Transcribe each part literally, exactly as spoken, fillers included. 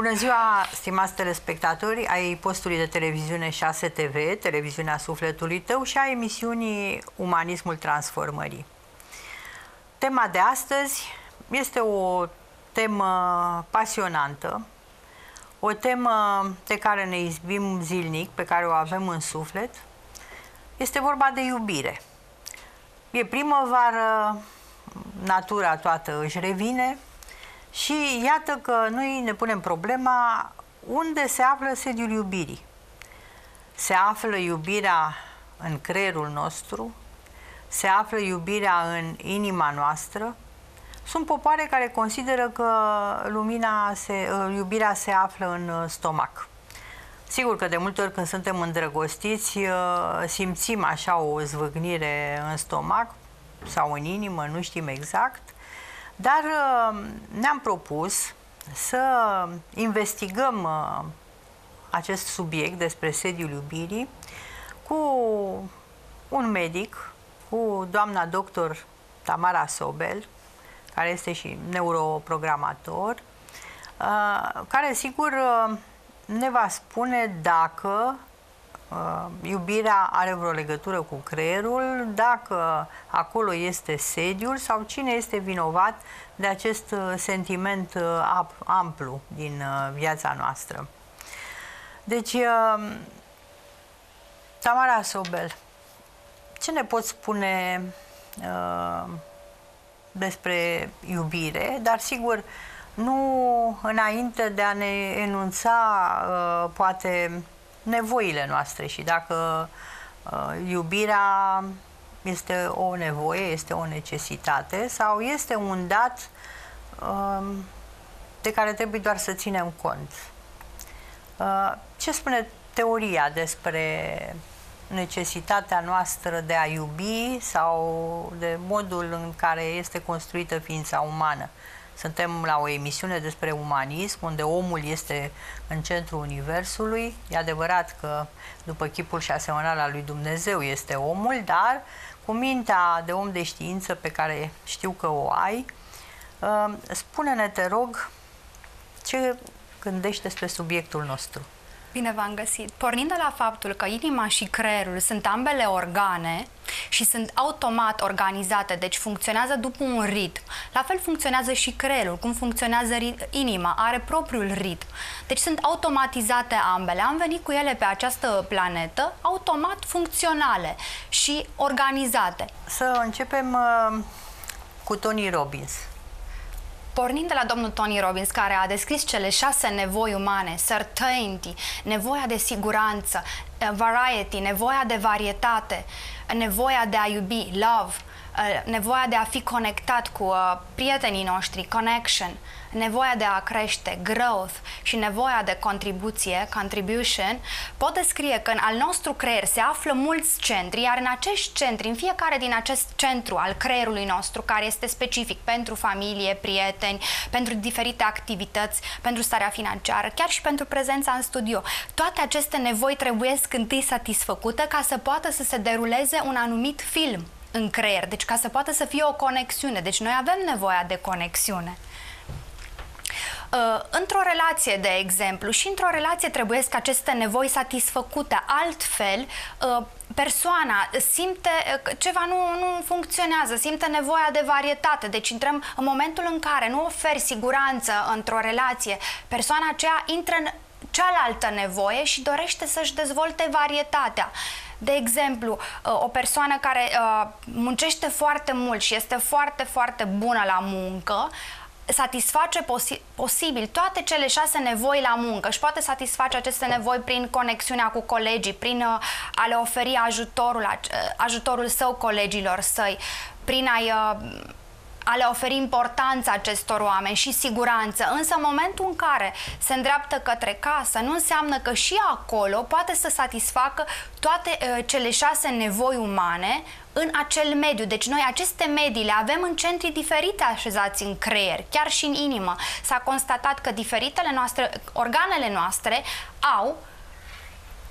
Bună ziua, stimați telespectatori ai postului de televiziune șase T V, televiziunea sufletului tău și a emisiunii Umanismul Transformării. Tema de astăzi este o temă pasionantă, o temă de care ne izbim zilnic, pe care o avem în suflet. Este vorba de iubire. E primăvară, natura toată își revine și iată că noi ne punem problema unde se află sediul iubirii. Se află iubirea în creierul nostru, se află iubirea în inima noastră. Sunt popoare care consideră că lumina se, iubirea se află în stomac. Sigur că de multe ori când suntem îndrăgostiți simțim așa o zvâgnire în stomac sau în inimă, nu știm exact, dar ne-am propus să investigăm acest subiect despre sediul iubirii cu un medic, cu doamna doctor Tamara Sobel, care este și neuroprogramator, care sigur ne va spune dacă iubirea are vreo legătură cu creierul, dacă acolo este sediul sau cine este vinovat de acest sentiment amplu din viața noastră. Deci, Tamara Sobel, ce ne poți spune uh, despre iubire, dar sigur nu înainte de a ne enunța uh, poate nevoile noastre și dacă uh, iubirea este o nevoie, este o necesitate sau este un dat uh, de care trebuie doar să ținem cont. Uh, ce spune teoria despre necesitatea noastră de a iubi sau de modul în care este construită ființa umană? Suntem la o emisiune despre umanism, unde omul este în centrul universului. E adevărat că după chipul și asemănarea lui Dumnezeu este omul, dar cu mintea de om de știință pe care știu că o ai, spune-ne, te rog, ce gândești despre subiectul nostru. Bine v-am găsit. Pornind de la faptul că inima și creierul sunt ambele organe și sunt automat organizate, deci funcționează după un ritm. La fel funcționează și creierul, cum funcționează inima, are propriul ritm. Deci sunt automatizate ambele. Am venit cu ele pe această planetă, automat funcționale și organizate. Să începem uh, cu Tony Robbins. Pornind de la domnul Tony Robbins, care a descris cele șase nevoi umane, certainty, nevoia de siguranță, variety, nevoia de varietate, nevoia de a iubi, love, nevoia de a fi conectat cu prietenii noștri, connection, nevoia de a crește, growth, și nevoia de contribuție, contribution, pot descrie că în al nostru creier se află mulți centri, iar în acești centri, în fiecare din acest centru al creierului nostru, care este specific pentru familie, prieteni, pentru diferite activități, pentru starea financiară, chiar și pentru prezența în studio, toate aceste nevoi trebuie întâi satisfăcute ca să poată să se deruleze un anumit film în creier, deci ca să poată să fie o conexiune. Deci noi avem nevoia de conexiune. Uh, într-o relație, de exemplu, și într-o relație trebuie ca aceste nevoi satisfăcute. Altfel, uh, persoana simte că ceva nu, nu funcționează, simte nevoia de varietate. Deci intrăm în momentul în care nu oferi siguranță într-o relație, persoana aceea intră în cealaltă nevoie și dorește să-și dezvolte varietatea. De exemplu, o persoană care uh, muncește foarte mult și este foarte, foarte bună la muncă, satisface posi posibil toate cele șase nevoi la muncă. Și poate satisface aceste nevoi prin conexiunea cu colegii, prin uh, a le oferi ajutorul, uh, ajutorul său colegilor săi, prin a-i uh, a le oferi importanța acestor oameni și siguranță. Însă în momentul în care se îndreaptă către casă, nu înseamnă că și acolo poate să satisfacă toate uh, cele șase nevoi umane în acel mediu. Deci noi aceste medii le avem în centri diferite așezați în creier, chiar și în inimă. S-a constatat că diferitele noastre, organele noastre au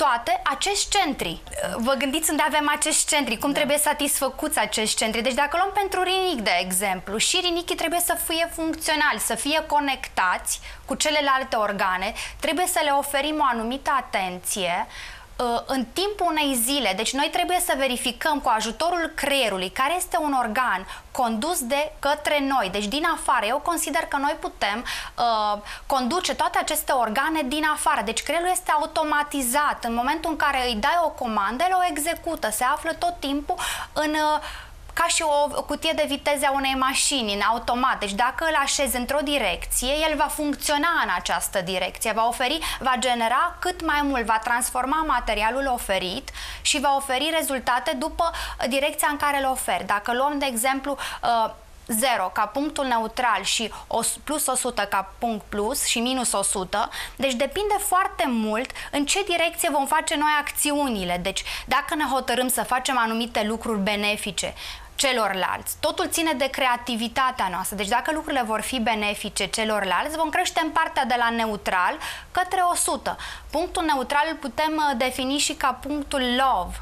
toate acești centri. Vă gândiți unde avem acești centri, cum da. trebuie satisfăcuți acești centri. Deci dacă luăm pentru rinichi, de exemplu, și rinichii trebuie să fie funcționali, să fie conectați cu celelalte organe, trebuie să le oferim o anumită atenție în timpul unei zile. Deci noi trebuie să verificăm cu ajutorul creierului, care este un organ condus de către noi, deci din afară. Eu consider că noi putem uh, conduce toate aceste organe din afară. Deci creierul este automatizat. În momentul în care îi dai o comandă, el o execută. Se află tot timpul în... Uh, ca și o cutie de viteze a unei mașini, în automat. Deci dacă îl așezi într-o direcție, el va funcționa în această direcție, va oferi, va genera cât mai mult, va transforma materialul oferit și va oferi rezultate după direcția în care îl oferi. Dacă luăm, de exemplu, zero ca punctul neutral și plus o sută ca punct plus și minus o sută, deci depinde foarte mult în ce direcție vom face noi acțiunile. Deci dacă ne hotărâm să facem anumite lucruri benefice celorlalți, totul ține de creativitatea noastră. Deci dacă lucrurile vor fi benefice celorlalți, vom crește în partea de la neutral către o sută. Punctul neutral îl putem defini și ca punctul love.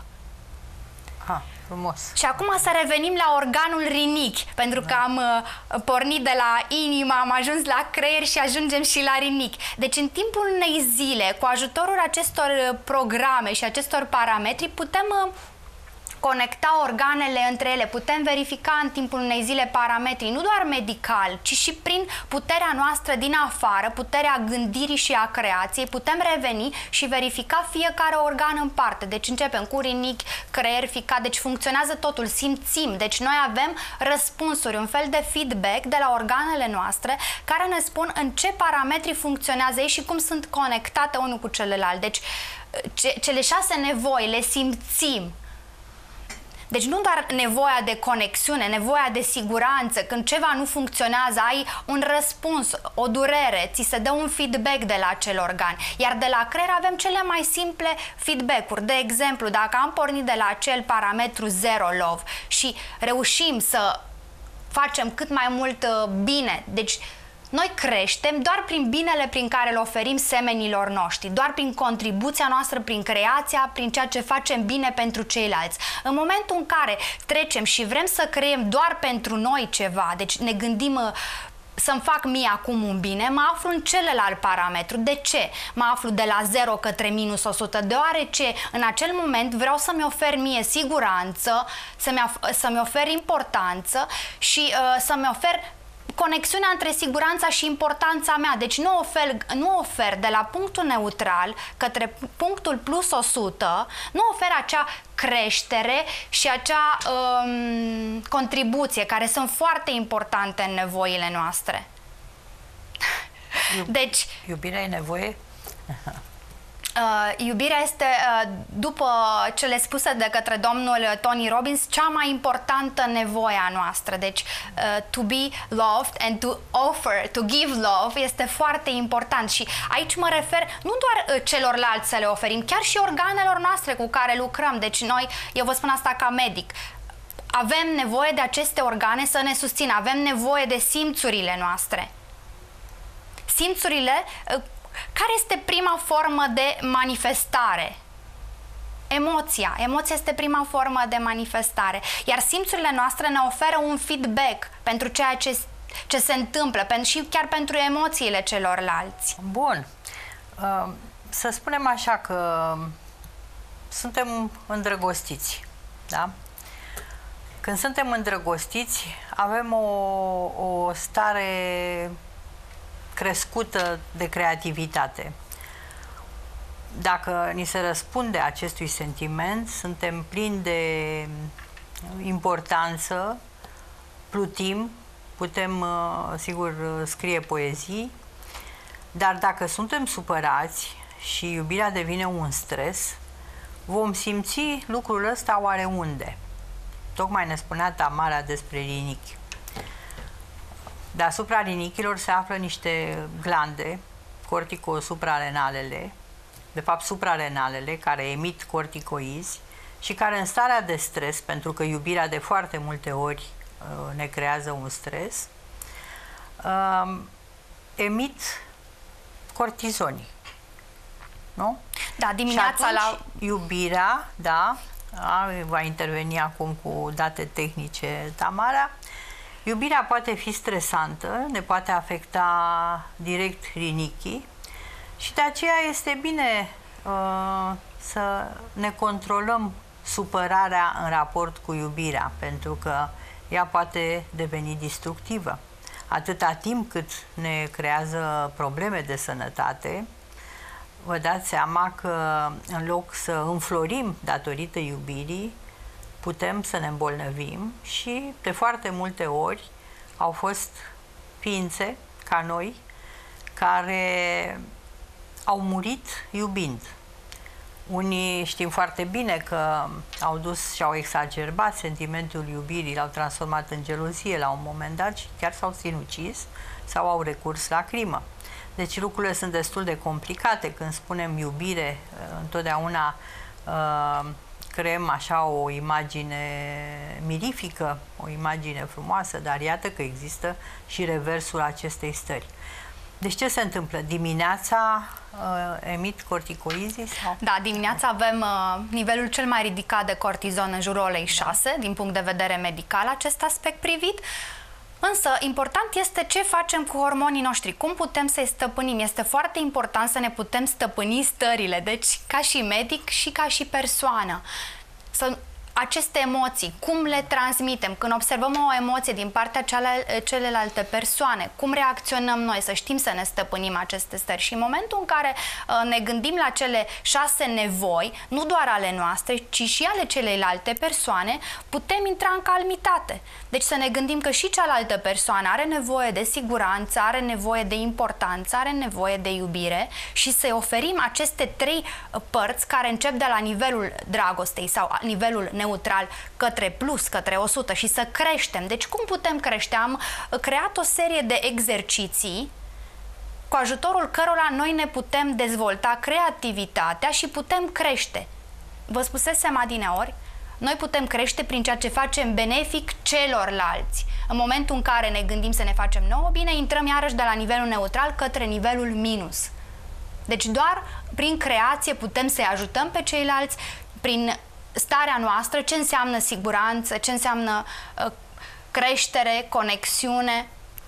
Ha. Frumos. Și acum să revenim la organul rinichi, pentru că am uh, pornit de la inimă, am ajuns la creier și ajungem și la rinichi. Deci în timpul unei zile, cu ajutorul acestor programe și acestor parametri, putem uh, conecta organele între ele, putem verifica în timpul unei zile parametrii, nu doar medical, ci și prin puterea noastră din afară, puterea gândirii și a creației, putem reveni și verifica fiecare organ în parte. Deci începem cu rinichi, creier, ficat, deci funcționează totul, simțim, deci noi avem răspunsuri, un fel de feedback de la organele noastre care ne spun în ce parametri funcționează ei și cum sunt conectate unul cu celălalt. Deci ce, cele șase nevoi le simțim. Deci nu doar nevoia de conexiune, nevoia de siguranță, când ceva nu funcționează, ai un răspuns, o durere, ți se dă un feedback de la acel organ. Iar de la creier avem cele mai simple feedback-uri. De exemplu, dacă am pornit de la acel parametru zero love și reușim să facem cât mai mult bine, deci noi creștem doar prin binele prin care îl oferim semenilor noștri, doar prin contribuția noastră, prin creația, prin ceea ce facem bine pentru ceilalți. În momentul în care trecem și vrem să creăm doar pentru noi ceva, deci ne gândim să-mi fac mie acum un bine, mă aflu în celălalt parametru. De ce? Mă aflu de la zero către minus o sută, deoarece în acel moment vreau să-mi ofer mie siguranță, să-mi să-mi ofer importanță și uh, să-mi ofer conexiunea între siguranța și importanța mea. Deci nu ofer, nu ofer de la punctul neutral către punctul plus o sută, nu ofer acea creștere și acea um, contribuție, care sunt foarte importante în nevoile noastre. Deci, iubirea e nevoie? Uh, iubirea este, uh, după cele spuse de către domnul Tony Robbins, cea mai importantă nevoie a noastră. Deci, uh, to be loved and to offer, to give love este foarte important. Și aici mă refer nu doar uh, celorlalți să le oferim, chiar și organelor noastre cu care lucrăm. Deci noi, eu vă spun asta ca medic, avem nevoie de aceste organe să ne susțină, avem nevoie de simțurile noastre. Simțurile... Uh, Care este prima formă de manifestare? Emoția. Emoția este prima formă de manifestare. Iar simțurile noastre ne oferă un feedback pentru ceea ce, ce se întâmplă și chiar pentru emoțiile celorlalți. Bun. Să spunem așa că suntem îndrăgostiți. Da? Când suntem îndrăgostiți, avem o, o stare crescută de creativitate. Dacă ni se răspunde acestui sentiment, suntem plini de importanță, plutim, putem, sigur, scrie poezii, dar dacă suntem supărați și iubirea devine un stres, vom simți lucrul ăsta oareunde. Tocmai ne spunea Tamara despre rinichi. Deasupra rinichilor se află niște glande, corticosuprarenalele, de fapt suprarenalele, care emit corticoizi și care în starea de stres, pentru că iubirea de foarte multe ori uh, ne creează un stres, uh, emit cortizoni. Nu? Da, dimineața și la... iubirea, da, a, va interveni acum cu date tehnice Tamara. Iubirea poate fi stresantă, ne poate afecta direct rinichii și de aceea este bine uh, să ne controlăm supărarea în raport cu iubirea, pentru că ea poate deveni destructivă. Atâta timp cât ne creează probleme de sănătate, vă dați seama că în loc să înflorim datorită iubirii, putem să ne îmbolnăvim și de foarte multe ori au fost ființe ca noi care au murit iubind. Unii știm foarte bine că au dus și au exacerbat sentimentul iubirii, l-au transformat în gelozie la un moment dat și chiar s-au sinucis sau au recurs la crimă. Deci lucrurile sunt destul de complicate. Când spunem iubire, întotdeauna uh, creăm așa o imagine mirifică, o imagine frumoasă, dar iată că există și reversul acestei stări. Deci ce se întâmplă? Dimineața uh, emit corticoizii? Sau? Da, dimineața avem uh, nivelul cel mai ridicat de cortizon în jurul orei șase, din punct de vedere medical, acest aspect privit. Însă, important este ce facem cu hormonii noștri, cum putem să-i stăpânim. Este foarte important să ne putem stăpâni stările, deci ca și medic și ca și persoană. Să aceste emoții, cum le transmitem, când observăm o emoție din partea celelalte persoane, cum reacționăm noi, să știm să ne stăpânim aceste stări. Și în momentul în care uh, ne gândim la cele șase nevoi, nu doar ale noastre, ci și ale celelalte persoane, putem intra în calmitate. Deci să ne gândim că și cealaltă persoană are nevoie de siguranță, are nevoie de importanță, are nevoie de iubire și să-i oferim aceste trei părți care încep de la nivelul dragostei sau nivelul neutral către plus, către o sută și să creștem. Deci cum putem crește? Am creat o serie de exerciții cu ajutorul cărora noi ne putem dezvolta creativitatea și putem crește. Vă spusesem adineori, noi putem crește prin ceea ce facem benefic celorlalți. În momentul în care ne gândim să ne facem nouă bine, intrăm iarăși de la nivelul neutral către nivelul minus. Deci doar prin creație putem să-i ajutăm pe ceilalți, prin starea noastră, ce înseamnă siguranță, ce înseamnă uh, creștere, conexiune,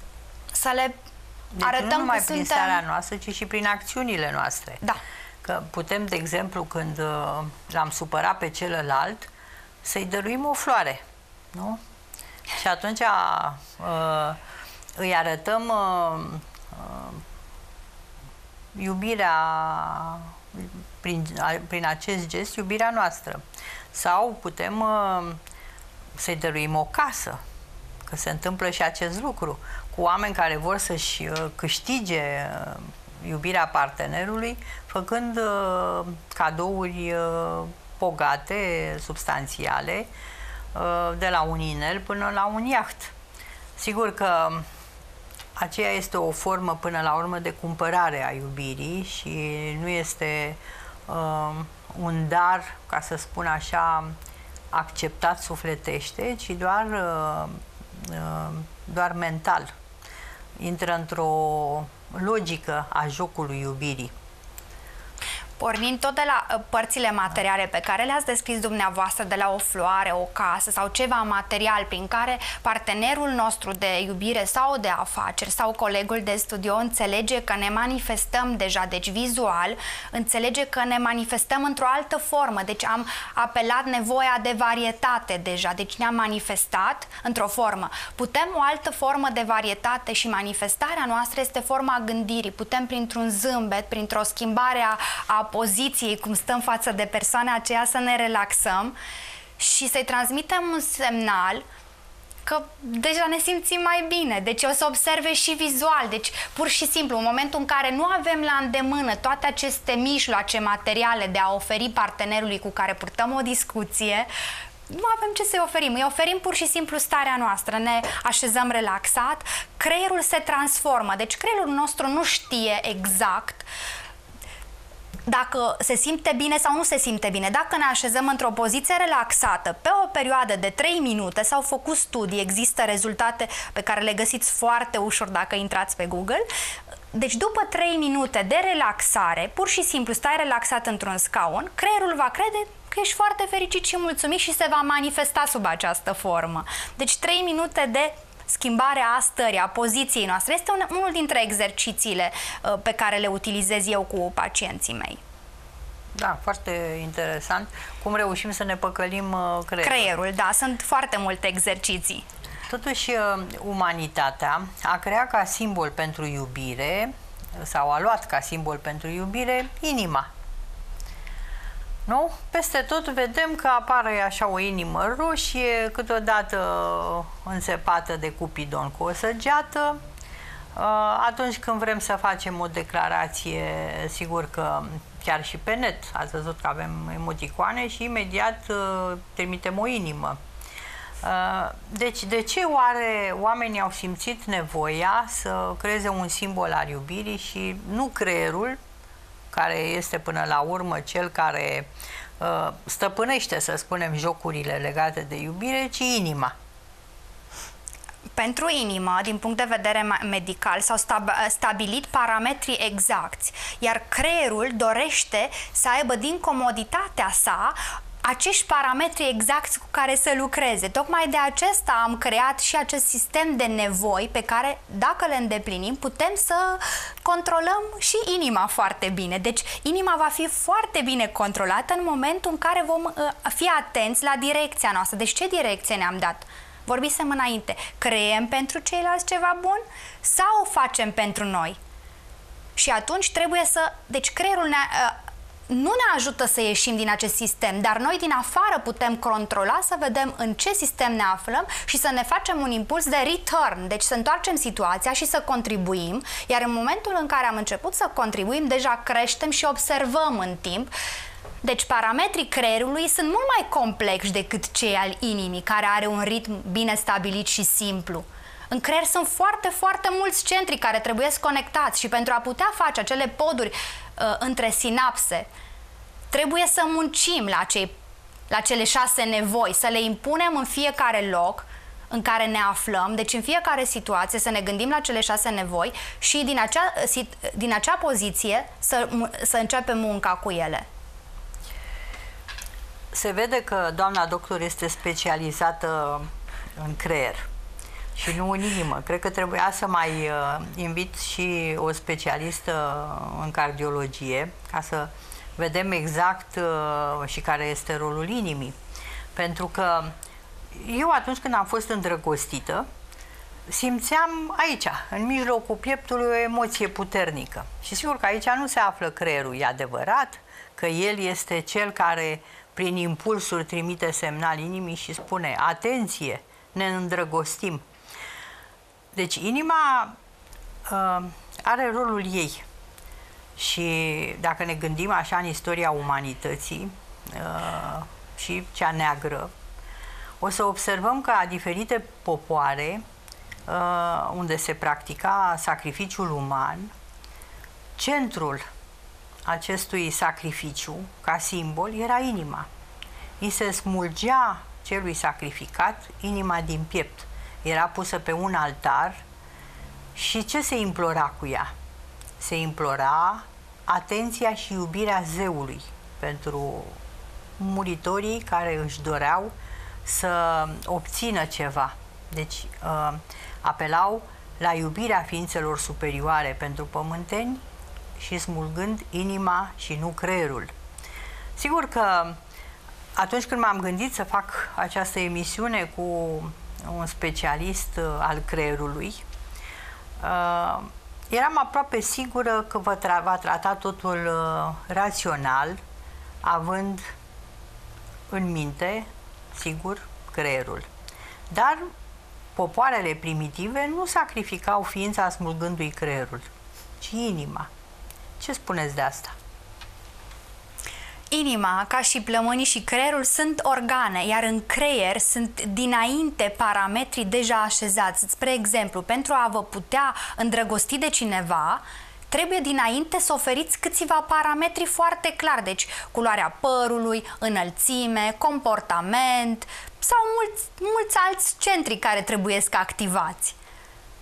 să le deci arătăm nu numai că prin suntem... starea noastră, ci și prin acțiunile noastre. Da. Că putem, de exemplu, când uh, l-am supărat pe celălalt, să-i dăruim o floare, nu? Și atunci uh, îi arătăm uh, uh, iubirea prin, prin acest gest, iubirea noastră. Sau putem uh, să-i dăruim o casă, că se întâmplă și acest lucru cu oameni care vor să-și uh, câștige uh, iubirea partenerului, făcând uh, cadouri uh, bogate, substanțiale, uh, de la un inel până la un iaht. Sigur că aceea este o formă până la urmă de cumpărare a iubirii și nu este uh, un dar, ca să spun așa, acceptat sufletește, ci doar, uh, uh, doar mental. Intră într-o logică a jocului iubirii. Pornind tot de la uh, părțile materiale pe care le-ați descris dumneavoastră, de la o floare, o casă sau ceva material prin care partenerul nostru de iubire sau de afaceri sau colegul de studiu înțelege că ne manifestăm deja, deci vizual, înțelege că ne manifestăm într-o altă formă, deci am apelat nevoia de varietate deja, deci ne-am manifestat într-o formă. Putem o altă formă de varietate și manifestarea noastră este forma gândirii. Putem printr-un zâmbet, printr-o schimbare a, a poziției, cum stăm față de persoana aceea, să ne relaxăm și să-i transmitem un semnal că deja ne simțim mai bine. Deci o să observe și vizual. Deci pur și simplu, în momentul în care nu avem la îndemână toate aceste mijloace materiale de a oferi partenerului cu care purtăm o discuție, nu avem ce să-i oferim. Îi oferim pur și simplu starea noastră. Ne așezăm relaxat, creierul se transformă. Deci creierul nostru nu știe exact dacă se simte bine sau nu se simte bine. Dacă ne așezăm într-o poziție relaxată pe o perioadă de trei minute, s-au făcut studii, există rezultate pe care le găsiți foarte ușor dacă intrați pe Google, Deci după trei minute de relaxare, pur și simplu stai relaxat într-un scaun, creierul va crede că ești foarte fericit și mulțumit și se va manifesta sub această formă. Deci trei minute de schimbare a stării, a poziției noastre este un, unul dintre exercițiile uh, pe care le utilizez eu cu pacienții mei. Da, foarte interesant. Cum reușim să ne păcălim uh, creierul. Creierul, da, sunt foarte multe exerciții. Totuși, uh, umanitatea a creat ca simbol pentru iubire, sau a luat ca simbol pentru iubire, inima. Nu? Peste tot vedem că apare așa o inimă roșie, câteodată înțepată de Cupidon cu o săgeată. Atunci când vrem să facem o declarație, sigur că chiar și pe net, ați văzut că avem emoticoane și imediat trimitem o inimă. Deci, de ce oare oamenii au simțit nevoia să creeze un simbol al iubirii și nu creierul, care este până la urmă cel care uh, stăpânește, să spunem, jocurile legate de iubire, ci inima? Pentru inimă, din punct de vedere medical, s-au stab stabilit parametrii exacti, iar creierul dorește să aibă din comoditatea sa acești parametri exacti cu care să lucreze. Tocmai de acesta am creat și acest sistem de nevoi pe care, dacă le îndeplinim, putem să controlăm și inima foarte bine. Deci, inima va fi foarte bine controlată în momentul în care vom uh, fi atenți la direcția noastră. Deci, ce direcție ne-am dat? Vorbisem înainte. Creăm pentru ceilalți ceva bun sau o facem pentru noi? Și atunci trebuie să... Deci, creierul ne... Uh, nu ne ajută să ieșim din acest sistem, dar noi din afară putem controla, să vedem în ce sistem ne aflăm și să ne facem un impuls de return, deci să întoarcem situația și să contribuim, iar în momentul în care am început să contribuim, deja creștem și observăm în timp. Deci parametrii creierului sunt mult mai complexi decât cei al inimii, care are un ritm bine stabilit și simplu. În creier sunt foarte, foarte mulți centri care trebuie conectați și pentru a putea face acele poduri uh, între sinapse, trebuie să muncim la, cei, la cele șase nevoi, să le impunem în fiecare loc în care ne aflăm, deci în fiecare situație să ne gândim la cele șase nevoi și din acea, din acea poziție să, să începem munca cu ele. Se vede că doamna doctor este specializată în creier și nu în inimă. Cred că trebuia să mai uh, invit și o specialistă în cardiologie ca să vedem exact uh, și care este rolul inimii. Pentru că eu atunci când am fost îndrăgostită, simțeam aici, în mijlocul pieptului, o emoție puternică. Și sigur că aici nu se află creierul. E adevărat că el este cel care prin impulsuri trimite semnal inimii și spune: atenție, ne îndrăgostim. Deci inima uh, are rolul ei. Și dacă ne gândim așa în istoria umanității uh, și cea neagră, o să observăm că a diferite popoare uh, unde se practica sacrificiul uman, centrul acestui sacrificiu, ca simbol, era inima. I se smulgea celui sacrificat inima din piept. Era pusă pe un altar și ce se implora cu ea? Se implora atenția și iubirea zeului pentru muritorii care își doreau să obțină ceva. Deci uh, apelau la iubirea ființelor superioare pentru pământeni și smulgând inima și nu creierul. Sigur că atunci când m-am gândit să fac această emisiune cu un specialist uh, al creierului, uh, eram aproape sigură că va, tra va trata totul uh, rațional, având în minte, sigur, creierul. Dar popoarele primitive nu sacrificau ființa smulgându-i creierul, ci inima. Ce spuneți de asta? Inima, ca și plămânii și creierul, sunt organe, iar în creier sunt dinainte parametrii deja așezați. Spre exemplu, pentru a vă putea îndrăgosti de cineva, trebuie dinainte să oferiți câțiva parametri foarte clari, deci culoarea părului, înălțime, comportament sau mulți, mulți alți centri care trebuiesc activați.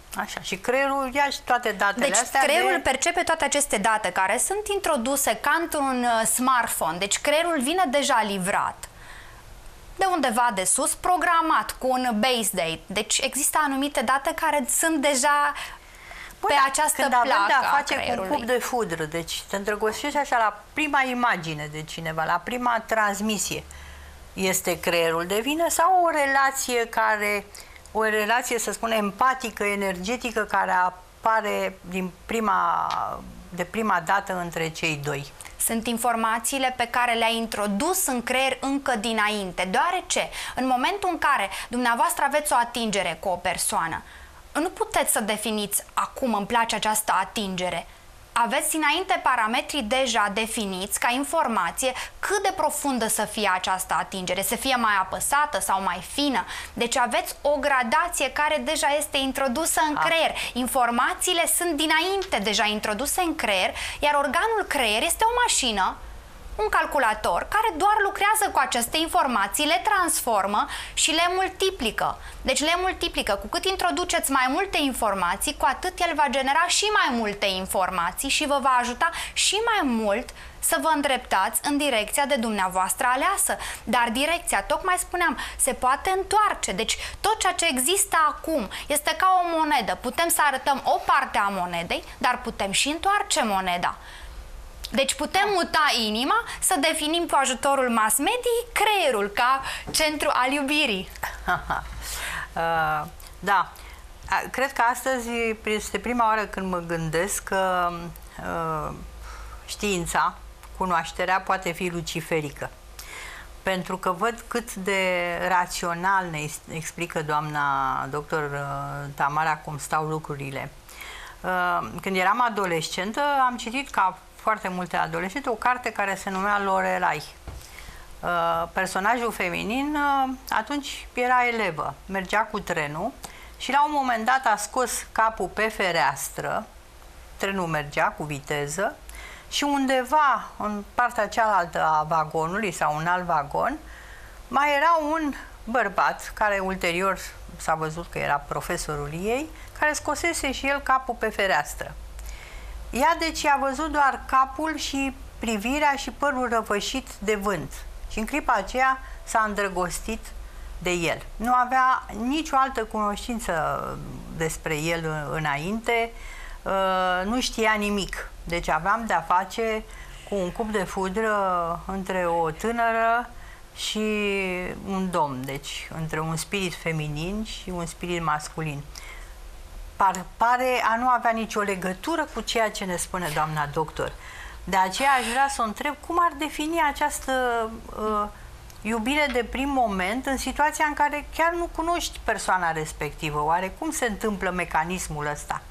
Așa, și creierul ia și toate datele deci, astea. Deci creierul de... percepe toate aceste date care sunt introduse ca într-un smartphone. Deci creierul vine deja livrat de undeva de sus, programat cu un base date. Deci există anumite date care sunt deja Bun, pe această când placă avem de a a face cu un cup de fudră, deci te îndrăgostești așa la prima imagine de cineva, la prima transmisie, este creierul de vină sau o relație care, o relație, să spunem, empatică, energetică, care apare din prima, de prima dată între cei doi? Sunt informațiile pe care le-ai introdus în creier încă dinainte, deoarece în momentul în care dumneavoastră aveți o atingere cu o persoană, nu puteți să definiți acum îmi place această atingere. Aveți dinainte parametrii deja definiți ca informație cât de profundă să fie această atingere, să fie mai apăsată sau mai fină. Deci aveți o gradație care deja este introdusă în creier. Informațiile sunt dinainte deja introduse în creier, iar organul creier este o mașină, un calculator care doar lucrează cu aceste informații, le transformă și le multiplică. Deci le multiplică. Cu cât introduceți mai multe informații, cu atât el va genera și mai multe informații și vă va ajuta și mai mult să vă îndreptați în direcția de dumneavoastră aleasă. Dar direcția, tocmai spuneam, se poate întoarce. Deci tot ceea ce există acum este ca o monedă. Putem să arătăm o parte a monedei, dar putem și întoarce moneda. Deci putem muta inima, să definim cu ajutorul mass media creierul ca centru al iubirii. uh, da, cred că astăzi este prima oară când mă gândesc că uh, știința, cunoașterea poate fi luciferică. Pentru că văd cât de rațional ne explică doamna doctor Tamara cum stau lucrurile. Uh, când eram adolescentă, am citit ca foarte multe adolescente o carte care se numea Lorelai. Uh, personajul feminin uh, atunci era elevă, mergea cu trenul și la un moment dat a scos capul pe fereastră, trenul mergea cu viteză și undeva în partea cealaltă a vagonului sau un alt vagon mai era un bărbat care ulterior s-a văzut că era profesorul ei, care scosese și el capul pe fereastră. Ea deci a văzut doar capul și privirea și părul răvășit de vânt. Și în clipa aceea s-a îndrăgostit de el. Nu avea nicio altă cunoștință despre el înainte, nu știa nimic. Deci aveam de-a face cu un cup de fudră între o tânără și un domn, deci între un spirit feminin și un spirit masculin. Par, pare a nu avea nicio legătură cu ceea ce ne spune doamna doctor. De aceea aș vrea să o întreb cum ar defini această uh, iubire de prim moment în situația în care chiar nu cunoști persoana respectivă. Oare cum se întâmplă mecanismul ăsta?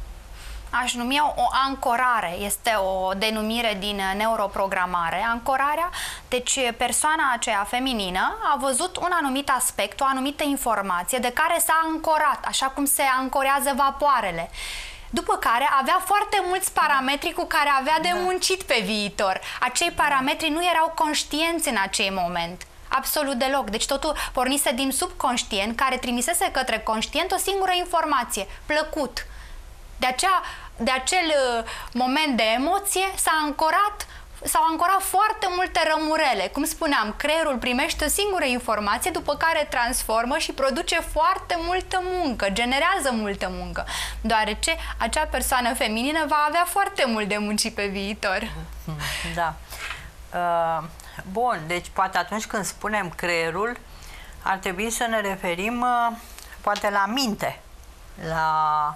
Aș numi o ancorare, este o denumire din neuroprogramare. Ancorarea, deci persoana aceea feminină a văzut un anumit aspect, o anumită informație de care s-a ancorat, așa cum se ancorează vapoarele. După care avea foarte mulți parametri cu care avea de muncit pe viitor. Acei parametri nu erau conștienți în acei moment. Absolut deloc. Deci totul pornise din subconștient, care trimisese către conștient o singură informație, plăcut. De, acea, de acel uh, moment de emoție s-a ancorat, s-au ancorat foarte multe rămurele. Cum spuneam, creierul primește o singură informație, după care transformă și produce foarte multă muncă, generează multă muncă, deoarece acea persoană feminină va avea foarte mult de muncit pe viitor. Da. Uh, bun, deci poate atunci când spunem creierul, ar trebui să ne referim uh, poate la minte, la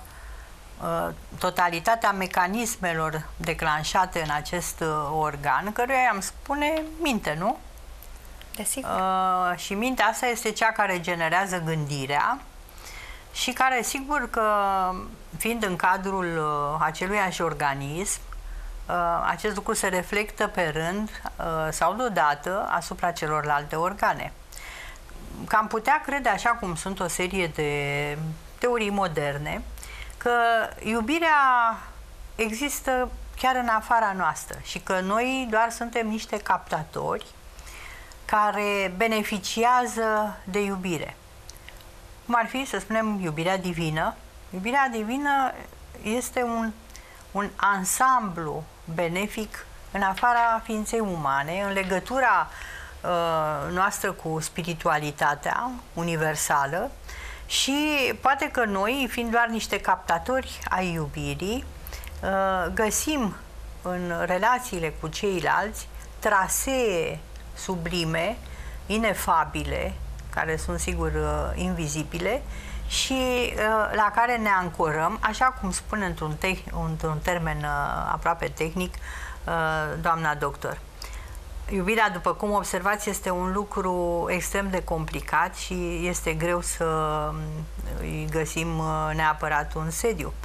totalitatea mecanismelor declanșate în acest organ, căruia i-am spune minte, nu? Desigur. Uh, și mintea asta este cea care generează gândirea și care, sigur că, fiind în cadrul uh, aceluiași organism, uh, acest lucru se reflectă pe rând uh, sau deodată asupra celorlalte organe. Că am putea crede, așa cum sunt o serie de teorii moderne, că iubirea există chiar în afara noastră și că noi doar suntem niște captatori care beneficiază de iubire. Cum ar fi, să spunem, iubirea divină, Iubirea divină este un, un ansamblu benefic în afara ființei umane, în legătura uh, noastră cu spiritualitatea universală și poate că noi, fiind doar niște captatori ai iubirii, uh, găsim în relațiile cu ceilalți trasee sublime, inefabile, care sunt sigur uh, invizibile și uh, la care ne ancorăm, așa cum spune într-un, într-un termen uh, aproape tehnic uh, doamna doctor. Iubirea, după cum observați, este un lucru extrem de complicat și este greu să îi găsim uh, neapărat un sediu.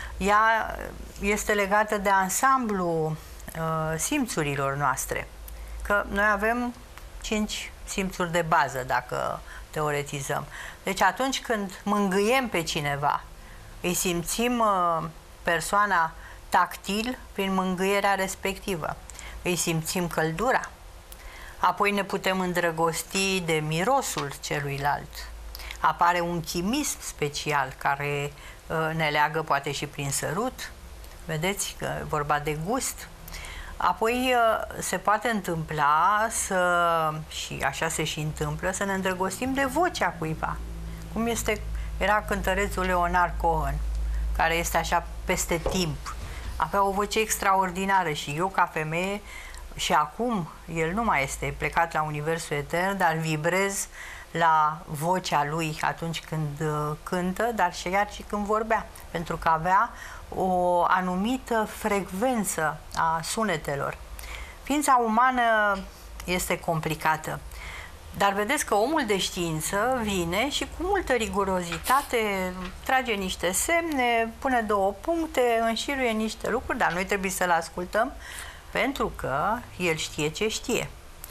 Ea este legată de ansamblu uh, simțurilor noastre, că noi avem cinci simțuri de bază, dacă teoretizăm. Deci atunci când mângâiem pe cineva, îi simțim uh, persoana tactil prin mângâierea respectivă, îi simțim căldura, apoi ne putem îndrăgosti de mirosul celuilalt, apare un chimism special care uh, ne leagă poate și prin sărut, vedeți că e vorba de gust. Apoi se poate întâmpla să, și așa se și întâmplă, să ne îndrăgostim de vocea cuiva. Cum este, era cântărețul Leonard Cohen, care este așa peste timp. Avea o voce extraordinară și eu ca femeie, și acum el nu mai este plecat la universul etern, dar vibrez la vocea lui atunci când cântă, dar și chiar și când vorbea, pentru că avea o anumită frecvență a sunetelor. Ființa umană este complicată, dar vedeți că omul de știință vine și cu multă rigurozitate trage niște semne, pune două puncte, înșiruie niște lucruri, dar noi trebuie să-l ascultăm pentru că el știe ce știe.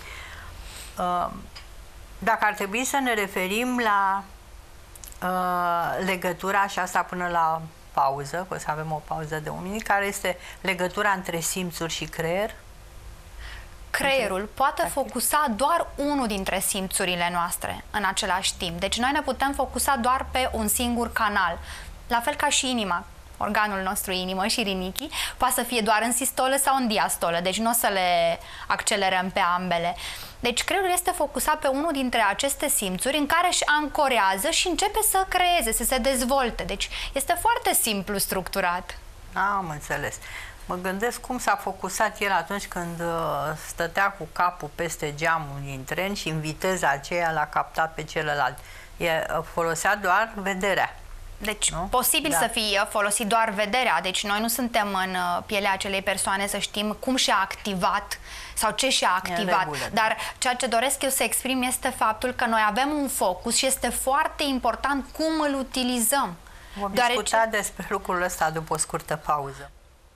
Dacă ar trebui să ne referim la legătura, și asta până la pauză, că o să avem o pauză de un minut, care este legătura între simțuri și creier? Creierul poate focusa doar unul dintre simțurile noastre în același timp. Deci noi ne putem focusa doar pe un singur canal. La fel ca și inima. Organul nostru, inimă și rinichii, poate să fie doar în sistolă sau în diastolă. Deci nu o să le accelerăm pe ambele. Deci creierul este focusat pe unul dintre aceste simțuri în care își ancorează și începe să creeze, să se dezvolte. Deci este foarte simplu structurat. Am înțeles. Mă gândesc cum s-a focusat el atunci când uh, stătea cu capul peste geamul din tren și în viteza aceea l-a captat pe celălalt. E, uh, folosea doar vederea. Deci, nu? Posibil da. Să fie folosit doar vederea. Deci noi nu suntem în pielea acelei persoane să știm cum și-a activat sau ce și-a activat. Regulă, dar da. Ceea ce doresc eu să exprim este faptul că noi avem un focus și este foarte important cum îl utilizăm. Vom deoarece... discuta despre lucrul ăsta după o scurtă pauză.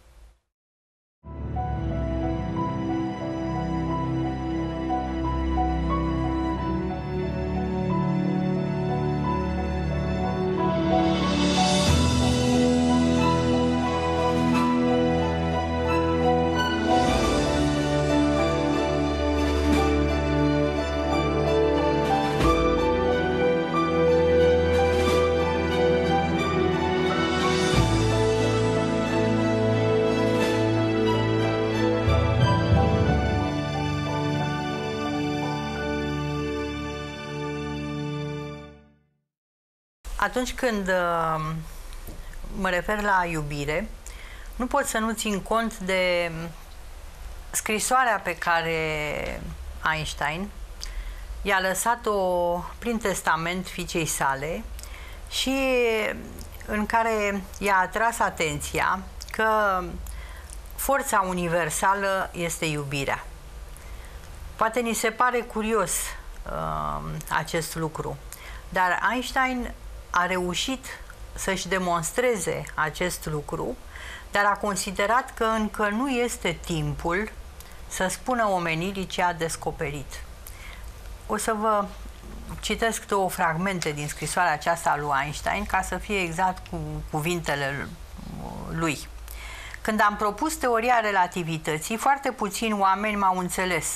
Atunci când uh, mă refer la iubire, nu pot să nu țin cont de scrisoarea pe care Einstein i-a lăsat-o prin testament fiicei sale și în care i-a atras atenția că forța universală este iubirea. Poate ni se pare curios uh, acest lucru, dar Einstein a reușit să-și demonstreze acest lucru, dar a considerat că încă nu este timpul să spună omenirii ce a descoperit. O să vă citesc două fragmente din scrisoarea aceasta a lui Einstein ca să fie exact cu cuvintele lui. Când am propus teoria relativității, foarte puțini oameni m-au înțeles.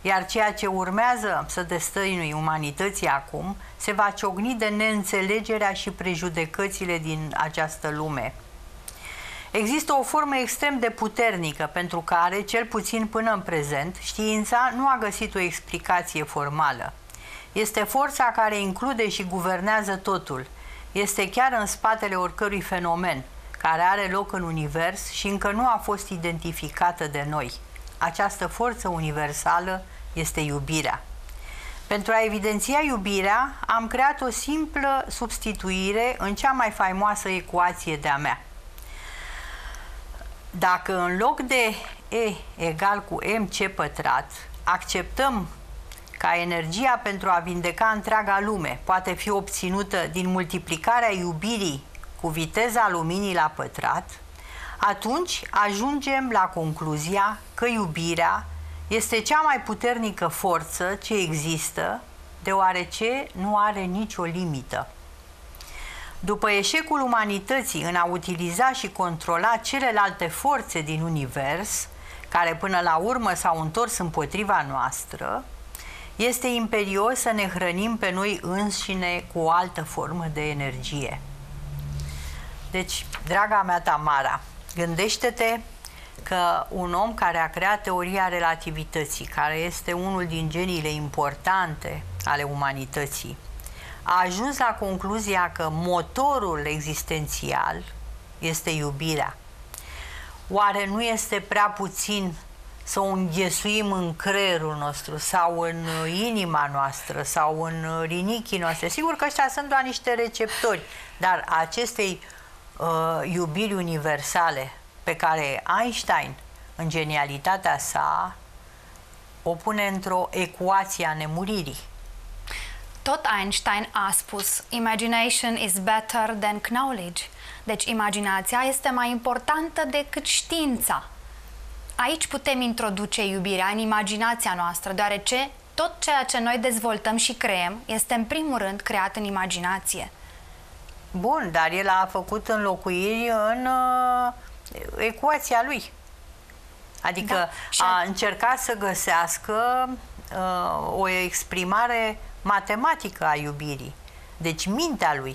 Iar ceea ce urmează să destăinui umanității acum se va ciocni de neînțelegerea și prejudecățile din această lume. Există o formă extrem de puternică pentru care, cel puțin până în prezent, știința nu a găsit o explicație formală. Este forța care include și guvernează totul. Este chiar în spatele oricărui fenomen care are loc în univers și încă nu a fost identificată de noi. Această forță universală este iubirea. Pentru a evidenția iubirea, am creat o simplă substituire în cea mai faimoasă ecuație de-a mea. Dacă în loc de E egal cu mc pătrat, acceptăm ca energia pentru a vindeca întreaga lume poate fi obținută din multiplicarea iubirii cu viteza luminii la pătrat, atunci ajungem la concluzia că iubirea este cea mai puternică forță ce există, deoarece nu are nicio limită. După eșecul umanității în a utiliza și controla celelalte forțe din univers, care până la urmă s-au întors împotriva noastră, este imperios să ne hrănim pe noi înșine cu o altă formă de energie. Deci, draga mea Tamara, gândește-te că un om care a creat teoria relativității, care este unul din geniile importante ale umanității, a ajuns la concluzia că motorul existențial este iubirea. Oare nu este prea puțin să o înghesuim în creierul nostru sau în inima noastră sau în rinichii noastre? Sigur că ăștia sunt doar niște receptori, dar acestei uh, iubiri universale pe care Einstein, în genialitatea sa, o pune într-o ecuație a nemuririi. Tot Einstein a spus, imagination is better than knowledge. Deci imaginația este mai importantă decât știința. Aici putem introduce iubirea în imaginația noastră, deoarece tot ceea ce noi dezvoltăm și creăm este în primul rând creat în imaginație. Bun, dar el a făcut înlocuiri în uh, ecuația lui. Adică da, a încercat să găsească uh, o exprimare matematică a iubirii. Deci mintea lui.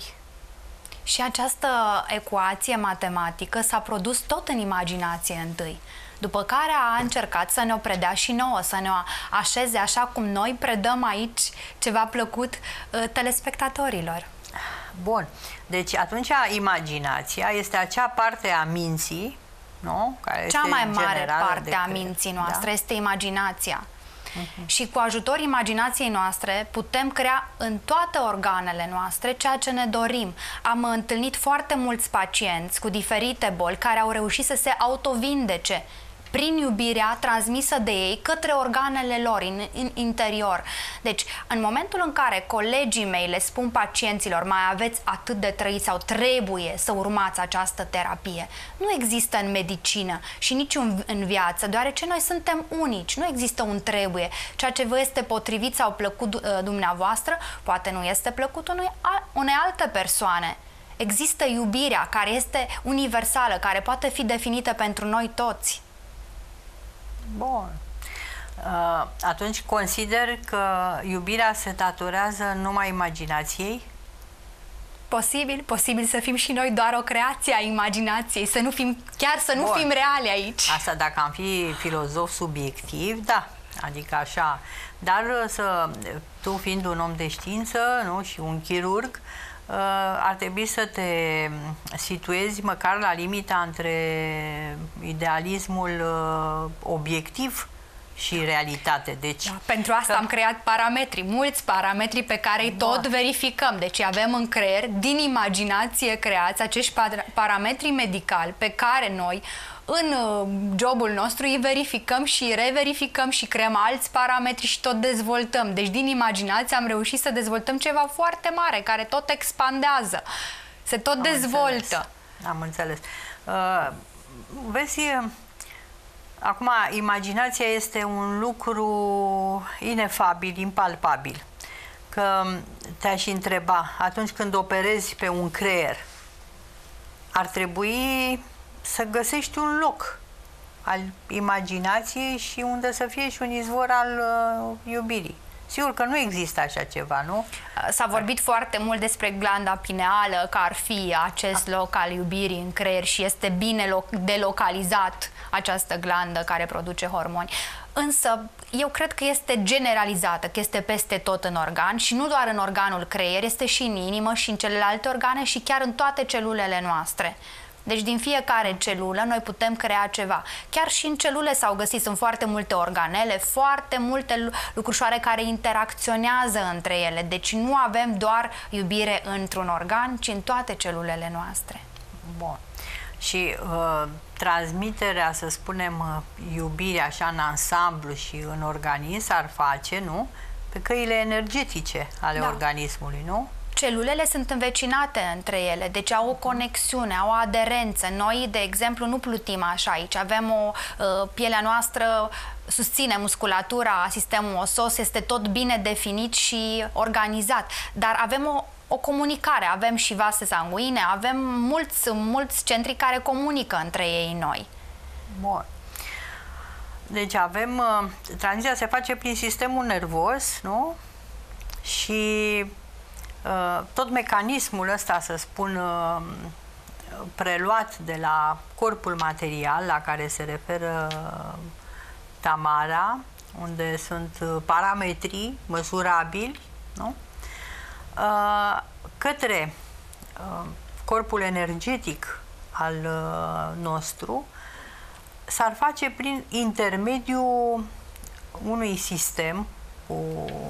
Și această ecuație matematică s-a produs tot în imaginație întâi, după care a încercat să ne o predea și nouă, să ne o așeze așa cum noi predăm aici ceva plăcut uh, telespectatorilor. Bun. Deci atunci imaginația este acea parte a minții, nu? Care Cea este mai mare parte a cre... minții noastre da? este imaginația. Uh-huh. Și cu ajutorul imaginației noastre putem crea în toate organele noastre ceea ce ne dorim. Am întâlnit foarte mulți pacienți cu diferite boli care au reușit să se autovindece prin iubirea transmisă de ei către organele lor în, în interior. Deci, în momentul în care colegii mei le spun pacienților mai aveți atât de trăit sau trebuie să urmați această terapie, nu există în medicină și nici în, în viață, deoarece noi suntem unici, nu există un trebuie. Ceea ce vă este potrivit sau plăcut uh, dumneavoastră, poate nu este plăcut unui, a, unei alte persoane. Există iubirea care este universală, care poate fi definită pentru noi toți. Bun. Atunci consider că iubirea se datorează numai imaginației? Posibil, posibil să fim și noi doar o creație a imaginației, să nu fim, chiar să nu Bun. fim reali aici. Asta dacă am fi filozof subiectiv, da, adică așa, dar să, tu fiind un om de știință, nu, și un chirurg, ar trebui să te situezi măcar la limita între idealismul obiectiv și realitate. Deci, da, pentru asta că... am creat parametri, mulți parametri pe care îi tot da. verificăm. Deci avem în creier, din imaginație creați acești parametri medicali pe care noi în jobul nostru îi verificăm și reverificăm și creăm alți parametri și tot dezvoltăm. Deci din imaginație am reușit să dezvoltăm ceva foarte mare, care tot expandează, se tot am dezvoltă. Înțeles. Am înțeles. Uh, vezi, acum, imaginația este un lucru inefabil, impalpabil. Că te-aș întreba, atunci când operezi pe un creier, ar trebui să găsești un loc al imaginației și unde să fie și un izvor al uh, iubirii. Sigur că nu există așa ceva, nu? S-a vorbit foarte mult despre glanda pineală, că ar fi acest loc al iubirii în creier și este bine delocalizat această glandă care produce hormoni. Însă eu cred că este generalizată, că este peste tot în organ și nu doar în organul creier, este și în inimă și în celelalte organe și chiar în toate celulele noastre. Deci din fiecare celulă noi putem crea ceva. Chiar și în celule s-au găsit, sunt foarte multe organele, foarte multe lucrușoare care interacționează între ele. Deci nu avem doar iubire într-un organ, ci în toate celulele noastre. Bun. Și uh, transmiterea, să spunem, uh, iubirea așa în ansamblu și în organism ar face, nu? Pe căile energetice ale da. organismului, nu? Celulele sunt învecinate între ele, deci au o conexiune, au o aderență. Noi, de exemplu, nu plutim așa aici. Avem o uh, pielea noastră susține musculatura, sistemul osos, este tot bine definit și organizat. Dar avem o, o comunicare, avem și vase sanguine, avem mulți, mulți centri care comunică între ei noi. Bun. Deci avem, uh, tranziția se face prin sistemul nervos, nu? Și tot mecanismul ăsta, să spun, preluat de la corpul material la care se referă Tamara, unde sunt parametrii măsurabili, nu? Către corpul energetic al nostru, s-ar face prin intermediul unui sistem cu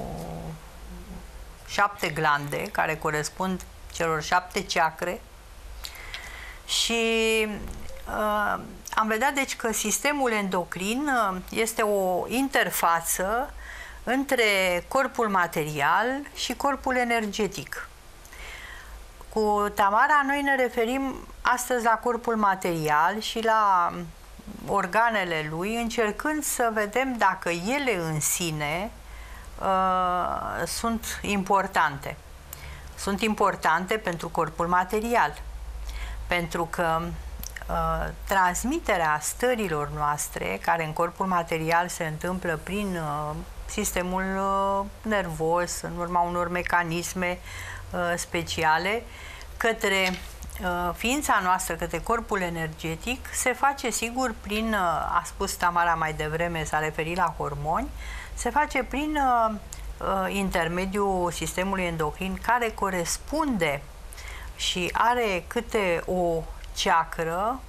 șapte glande care corespund celor șapte chakre și uh, am vedea deci că sistemul endocrin este o interfață între corpul material și corpul energetic. Cu Tamara noi ne referim astăzi la corpul material și la organele lui, încercând să vedem dacă ele în sine Uh, sunt importante. Sunt importante pentru corpul material, pentru că uh, transmiterea stărilor noastre, care în corpul material se întâmplă prin uh, sistemul uh, nervos, în urma unor mecanisme uh, speciale, către uh, ființa noastră, către corpul energetic, se face sigur prin, uh, a spus Tamara mai devreme, s-a referit la hormoni, se face prin uh, uh, intermediul sistemului endocrin, care corespunde și are câte o ceacră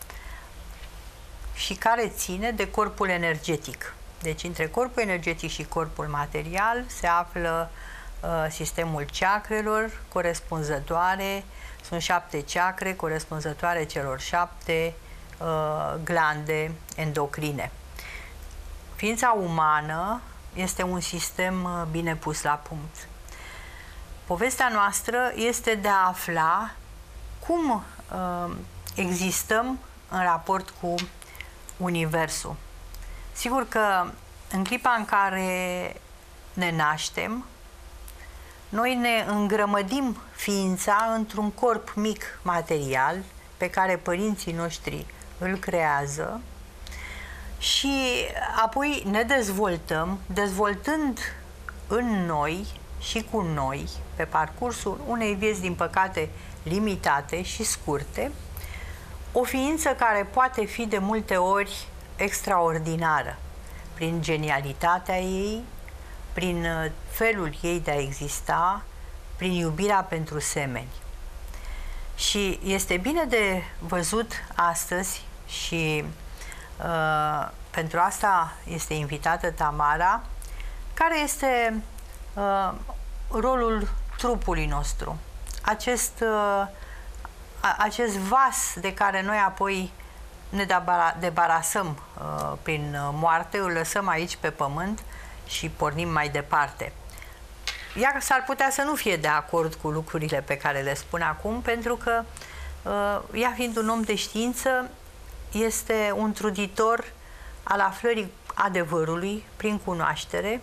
și care ține de corpul energetic. Deci între corpul energetic și corpul material se află uh, sistemul ceacrelor corespunzătoare, sunt șapte ceacre corespunzătoare celor șapte uh, glande endocrine. Ființa umană este un sistem bine pus la punct. Povestea noastră este de a afla cum uh, existăm în raport cu Universul. Sigur că în clipa în care ne naștem, noi ne îngrămădim ființa într-un corp mic material pe care părinții noștri îl creează și apoi ne dezvoltăm, dezvoltând în noi și cu noi, pe parcursul unei vieți, din păcate, limitate și scurte, o ființă care poate fi de multe ori extraordinară, prin genialitatea ei, prin felul ei de a exista, prin iubirea pentru semeni. Și este bine de văzut astăzi și uh, pentru asta este invitată Tamara, care este uh, rolul trupului nostru, acest, uh, acest vas de care noi apoi ne debarasăm uh, prin moarte, îl lăsăm aici pe pământ și pornim mai departe. Ea s-ar putea să nu fie de acord cu lucrurile pe care le spun acum, pentru că uh, ea, fiind un om de știință, este un truditor al aflării adevărului prin cunoaștere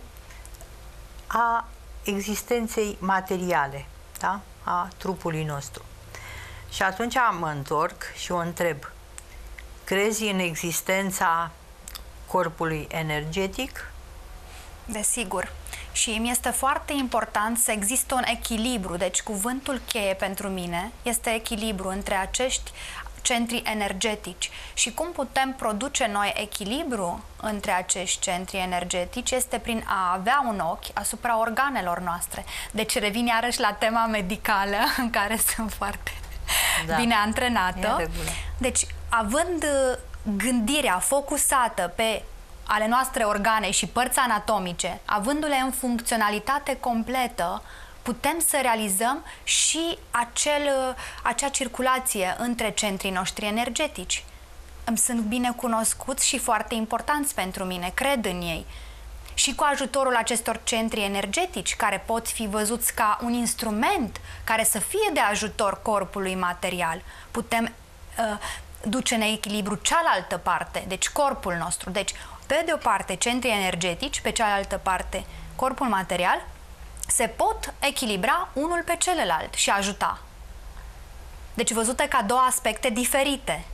a existenței materiale, da? A trupului nostru. Și atunci mă întorc și o întreb: crezi în existența corpului energetic? Desigur. Și mi este foarte important să existe un echilibru. Deci cuvântul cheie pentru mine este echilibru între acești centri energetici. Și cum putem produce noi echilibru între acești centri energetici este prin a avea un ochi asupra organelor noastre. Deci revin iarăși la tema medicală, în care sunt foarte da. bine antrenată. Deci, având gândirea focusată pe ale noastre organe și părți anatomice, avându-le în funcționalitate completă, putem să realizăm și acel, acea circulație între centrii noștri energetici. Îmi sunt bine cunoscuți și foarte importanți pentru mine, cred în ei. Și cu ajutorul acestor centri energetici, care pot fi văzuți ca un instrument care să fie de ajutor corpului material, putem uh, duce în echilibru cealaltă parte, deci corpul nostru. Deci, pe de o parte, centrii energetici, pe cealaltă parte, corpul material, se pot echilibra unul pe celălalt și ajuta. Deci văzute ca două aspecte diferite.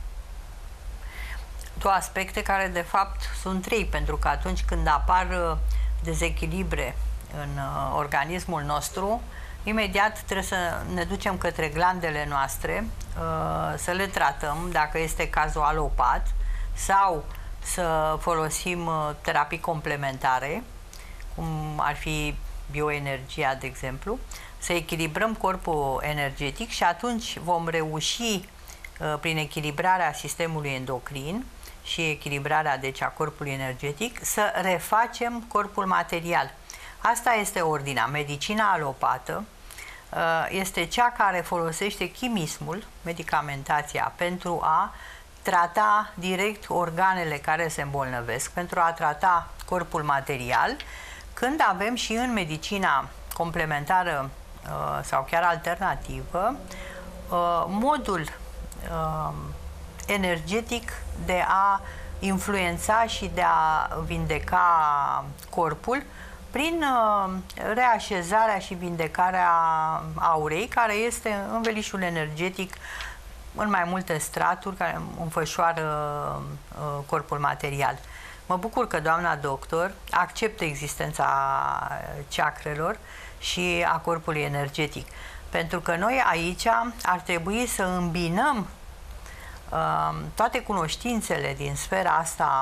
Două aspecte care de fapt sunt trei, pentru că atunci când apar dezechilibre în organismul nostru, imediat trebuie să ne ducem către glandele noastre, să le tratăm, dacă este cazul alopat, sau să folosim terapii complementare, cum ar fi bioenergia, de exemplu, să echilibrăm corpul energetic și atunci vom reuși, prin echilibrarea sistemului endocrin și echilibrarea, deci, a corpului energetic, să refacem corpul material. Asta este ordinea. Medicina alopată este cea care folosește chimismul, medicamentația, pentru a trata direct organele care se îmbolnăvesc, pentru a trata corpul material, când avem și în medicina complementară sau chiar alternativă modul energetic de a influența și de a vindeca corpul prin reașezarea și vindecarea aurei, care este învelișul energetic în mai multe straturi care înfășoară corpul material. Mă bucur că doamna doctor acceptă existența chakrelor și a corpului energetic, pentru că noi aici ar trebui să îmbinăm uh, toate cunoștințele din sfera asta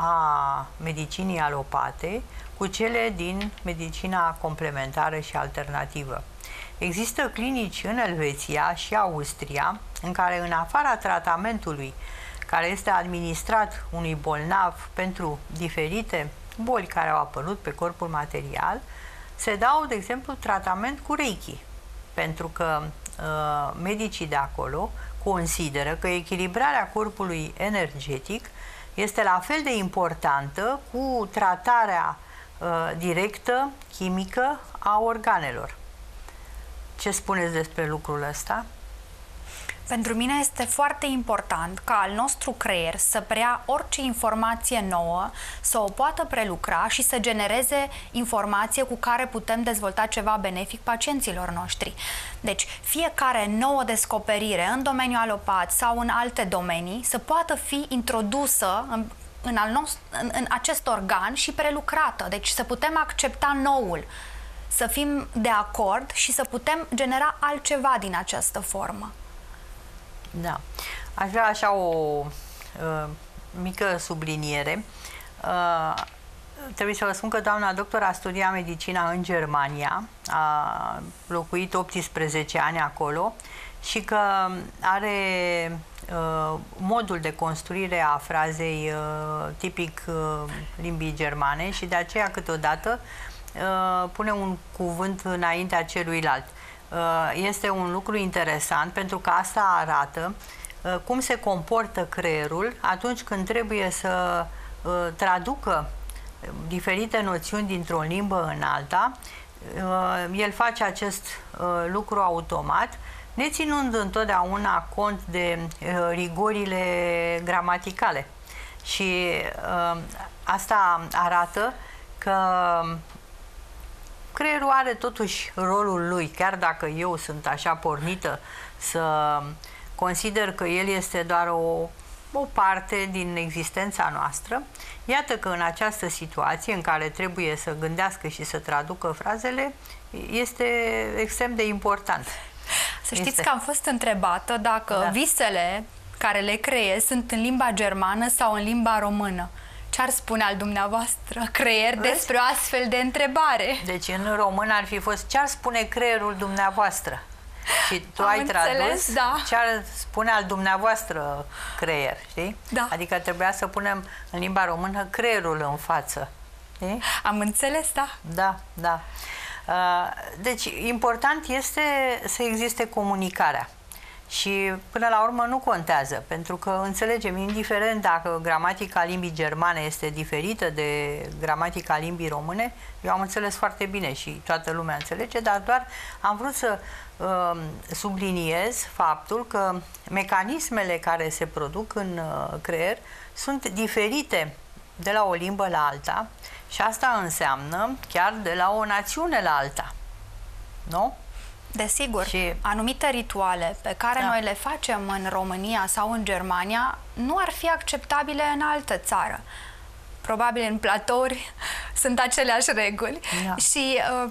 a medicinii alopate cu cele din medicina complementară și alternativă. Există clinici în Elveția și Austria în care, în afara tratamentului care este administrat unui bolnav pentru diferite boli care au apărut pe corpul material, se dau, de exemplu, tratament cu Reiki, pentru că uh, medicii de acolo consideră că echilibrarea corpului energetic este la fel de importantă cu tratarea uh, directă, chimică, a organelor. Ce spuneți despre lucrul ăsta? Pentru mine este foarte important ca al nostru creier să preia orice informație nouă, să o poată prelucra și să genereze informație cu care putem dezvolta ceva benefic pacienților noștri. Deci, fiecare nouă descoperire în domeniul alopat sau în alte domenii să poată fi introdusă în, în, al nostru, în, în acest organ și prelucrată. Deci să putem accepta noul, să fim de acord și să putem genera altceva din această formă. Da. Aș vrea așa o uh, mică subliniere. Uh, trebuie să vă spun că doamna doctor a studiat medicina în Germania, a locuit optsprezece ani acolo și că are uh, modul de construire a frazei uh, tipic uh, limbii germane și de aceea câteodată uh, pune un cuvânt înaintea celuilalt. Este un lucru interesant pentru că asta arată cum se comportă creierul atunci când trebuie să traducă diferite noțiuni dintr-o limbă în alta. El face acest lucru automat, ne ținând întotdeauna cont de rigorile gramaticale. Și asta arată că creierul are totuși rolul lui, chiar dacă eu sunt așa pornită să consider că el este doar o o parte din existența noastră. Iată că în această situație în care trebuie să gândească și să traducă frazele, este extrem de important. Să știți este... că am fost întrebată dacă da. visele care le creez sunt în limba germană sau în limba română. Ce ar spune al dumneavoastră creier Vezi? despre o astfel de întrebare? Deci în român ar fi fost ce ar spune creierul dumneavoastră? Și tu Am ai înțeles, tradus da. ce ar spune al dumneavoastră creier, știi? Da. Adică trebuia să punem în limba română creierul în față. Știi? Am înțeles, da. Da, da. Deci important este să existe comunicarea. Și până la urmă nu contează, pentru că înțelegem, indiferent dacă gramatica limbii germane este diferită de gramatica limbii române, eu am înțeles foarte bine și toată lumea înțelege, dar doar am vrut să uh, subliniez faptul că mecanismele care se produc în uh, creier sunt diferite de la o limbă la alta și asta înseamnă chiar de la o națiune la alta. Nu? Desigur, și... anumite rituale pe care da. noi le facem în România sau în Germania nu ar fi acceptabile în altă țară. Probabil în platouri sunt aceleași reguli. Da. Și uh...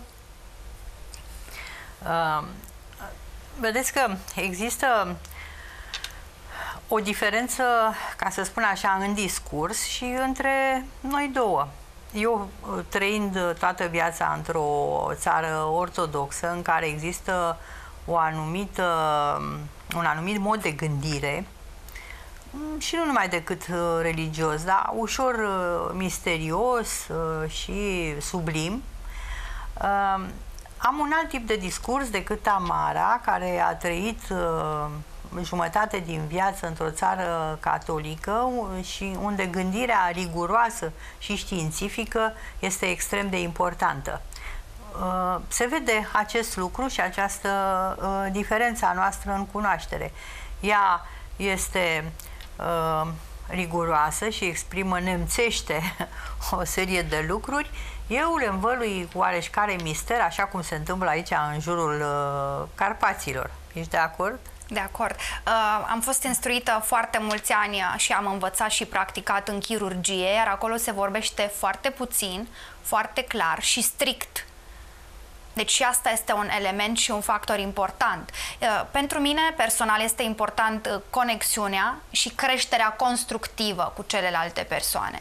Uh, vedeți că există o diferență, ca să spun așa, în discurs și între noi două. Eu, trăind toată viața într-o țară ortodoxă în care există o anumită, un anumit mod de gândire și nu numai decât religios, dar ușor misterios și sublim, am un alt tip de discurs decât Tamara, care a trăit jumătate din viață într-o țară catolică și unde gândirea riguroasă și științifică este extrem de importantă. Se vede acest lucru și această diferență a noastră în cunoaștere. Ea este riguroasă și exprimă nemțește o serie de lucruri. Eu le învălui cu oareșcare mister, așa cum se întâmplă aici în jurul Carpaților. Ești de acord? De acord. Uh, am fost instruită foarte mulți ani și am învățat și practicat în chirurgie, iar acolo se vorbește foarte puțin, foarte clar și strict. Deci și asta este un element și un factor important. Uh, pentru mine, personal, este important uh, conexiunea și creșterea constructivă cu celelalte persoane.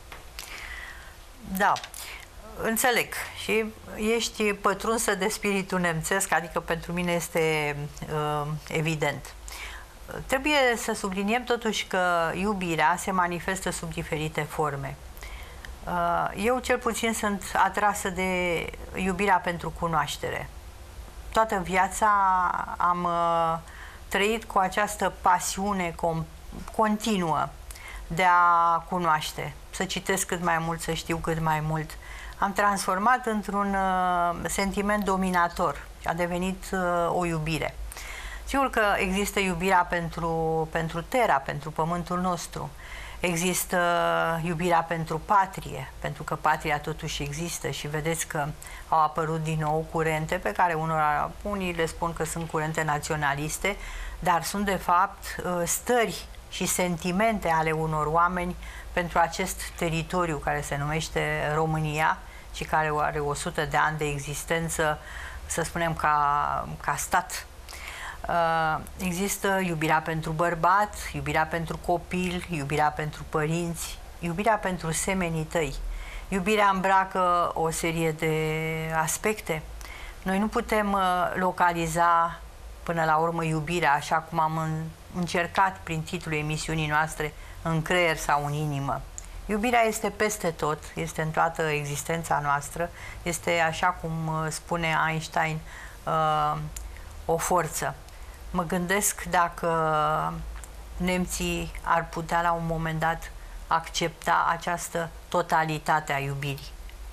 Da. Înțeleg și ești pătrunsă de spiritul nemțesc, adică pentru mine este uh, evident. Trebuie să subliniem totuși că iubirea se manifestă sub diferite forme. Uh, eu cel puțin sunt atrasă de iubirea pentru cunoaștere. Toată viața am uh, trăit cu această pasiune continuă de a cunoaște, să citesc cât mai mult, să știu cât mai mult. Am transformat într-un uh, sentiment dominator și a devenit uh, o iubire. Sigur că există iubirea pentru, pentru Terra, pentru pământul nostru. Există iubirea pentru patrie, pentru că patria totuși există și vedeți că au apărut din nou curente pe care unora, unii le spun că sunt curente naționaliste, dar sunt de fapt uh, stări și sentimente ale unor oameni pentru acest teritoriu care se numește România și care are o sută de ani de existență, să spunem, ca, ca stat. Există iubirea pentru bărbat, iubirea pentru copil, iubirea pentru părinți, iubirea pentru semenii tăi. Iubirea îmbracă o serie de aspecte. Noi nu putem localiza până la urmă iubirea, așa cum am încercat prin titlul emisiunii noastre, în creier sau în inimă. Iubirea este peste tot, este în toată existența noastră, este, așa cum spune Einstein, o forță. Mă gândesc dacă nemții ar putea la un moment dat accepta această totalitate a iubirii.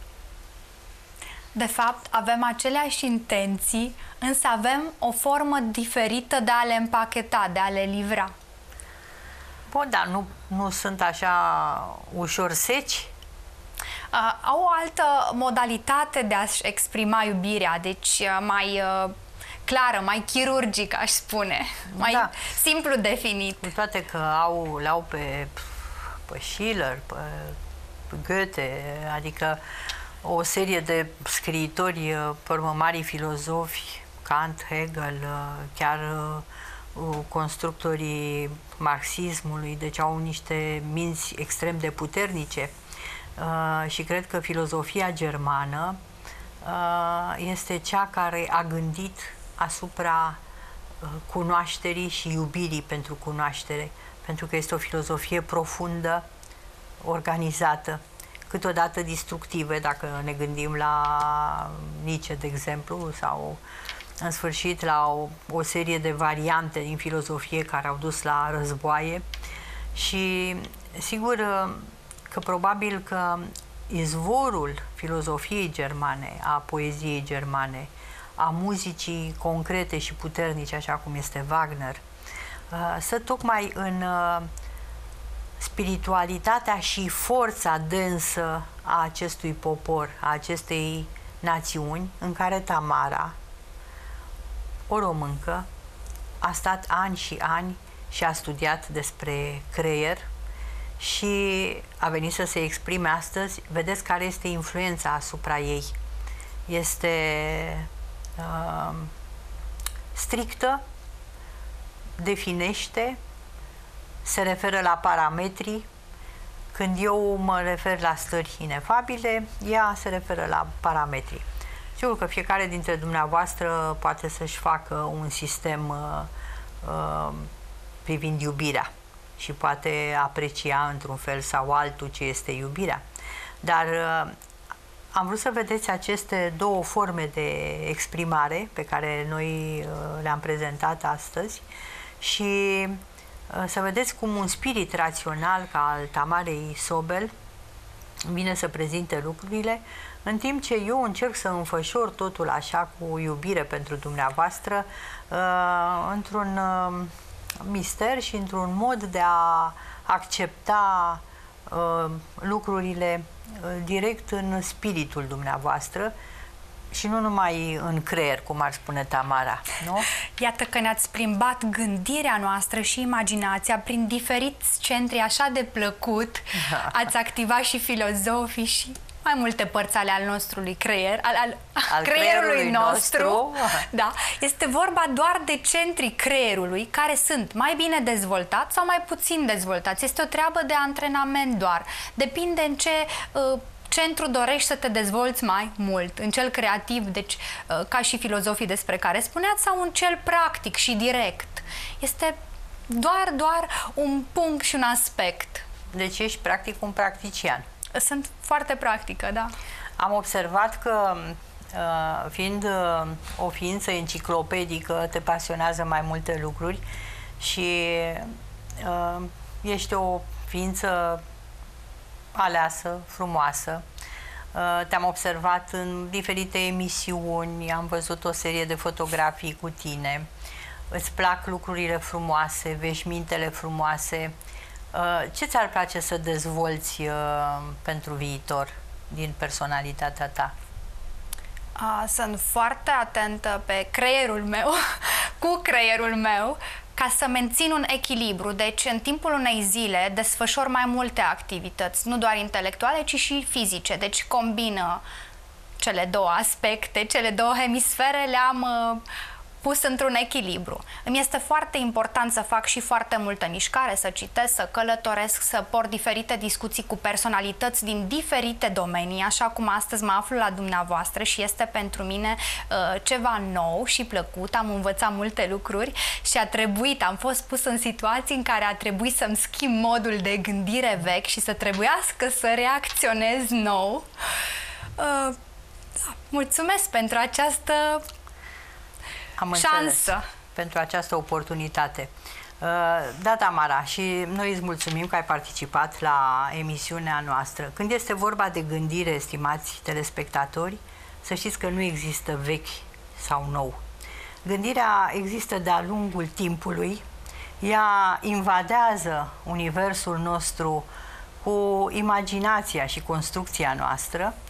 De fapt, avem aceleași intenții, însă avem o formă diferită de a le împacheta, de a le livra. Bun, dar nu, nu sunt așa ușor seci? Uh, au o altă modalitate de a-și exprima iubirea, deci uh, mai uh, clară, mai chirurgică, aș spune, mai da. simplu definit. Cu toate că au, le-au pe, pe Schiller, pe, pe Goethe, adică o serie de scriitori, pe urmă, mari filozofi, Kant, Hegel, chiar constructorii marxismului, deci au niște minți extrem de puternice și cred că filozofia germană este cea care a gândit asupra cunoașterii și iubirii pentru cunoaștere, pentru că este o filozofie profundă, organizată, câteodată distructive, dacă ne gândim la Nietzsche, de exemplu, sau în sfârșit la o, o serie de variante din filozofie care au dus la războaie. Și sigur că probabil că izvorul filozofiei germane, a poeziei germane, a muzicii concrete și puternice, așa cum este Wagner, stă tocmai în spiritualitatea și forța densă a acestui popor, a acestei națiuni, în care Tamara, o româncă, a stat ani și ani și a studiat despre creier și a venit să se exprime astăzi. Vedeți care este influența asupra ei. Este uh, strictă, definește, se referă la parametri. Când eu mă refer la stări inefabile, ea se referă la parametri. Sigur că fiecare dintre dumneavoastră poate să-și facă un sistem uh, uh, privind iubirea și poate aprecia într-un fel sau altul ce este iubirea. Dar uh, am vrut să vedeți aceste două forme de exprimare pe care noi uh, le-am prezentat astăzi și uh, să vedeți cum un spirit rațional ca al Tamarei Sobel vine să prezinte lucrurile, în timp ce eu încerc să înfășor totul așa cu iubire pentru dumneavoastră, uh, într-un uh, mister și într-un mod de a accepta uh, lucrurile uh, direct în spiritul dumneavoastră și nu numai în creier, cum ar spune Tamara, nu? Iată că ne-ați plimbat gândirea noastră și imaginația prin diferiți centri așa de plăcut. Ați activat și filozofii și mai multe părți ale al nostrului creier, al, al, al creierului, creierului nostru. nostru. Da. Este vorba doar de centrii creierului care sunt mai bine dezvoltați sau mai puțin dezvoltați. Este o treabă de antrenament doar. Depinde în ce uh, centru dorești să te dezvolți mai mult, în cel creativ, deci uh, ca și filozofii despre care spuneați, sau în cel practic și direct. Este doar, doar un punct și un aspect. Deci ești practic un practician. Sunt foarte practică, da. Am observat că, fiind o ființă enciclopedică, te pasionează mai multe lucruri și ești o ființă aleasă, frumoasă. Te-am observat în diferite emisiuni, am văzut o serie de fotografii cu tine. Îți plac lucrurile frumoase, veșmintele frumoase. Ce ți-ar place să dezvolți uh, pentru viitor din personalitatea ta? Uh, sunt foarte atentă pe creierul meu, cu creierul meu, ca să mențin un echilibru. Deci, în timpul unei zile, desfășor mai multe activități, nu doar intelectuale, ci și fizice. Deci, combină cele două aspecte, cele două hemisfere, le-am uh, pus într-un echilibru. Îmi este foarte important să fac și foarte multă mișcare, să citesc, să călătoresc, să port diferite discuții cu personalități din diferite domenii, așa cum astăzi mă aflu la dumneavoastră și este pentru mine uh, ceva nou și plăcut. Am învățat multe lucruri și a trebuit, am fost pus în situații în care a trebuit să-mi schimb modul de gândire vechi și să trebuiască să reacționez nou. Uh, da, mulțumesc pentru această Am șansă. Înțeles, pentru această oportunitate. Da, Tamara, și noi îți mulțumim că ai participat la emisiunea noastră. Când este vorba de gândire, stimați telespectatori, să știți că nu există vechi sau nou. Gândirea există de-a lungul timpului, ea invadează universul nostru cu imaginația și construcția noastră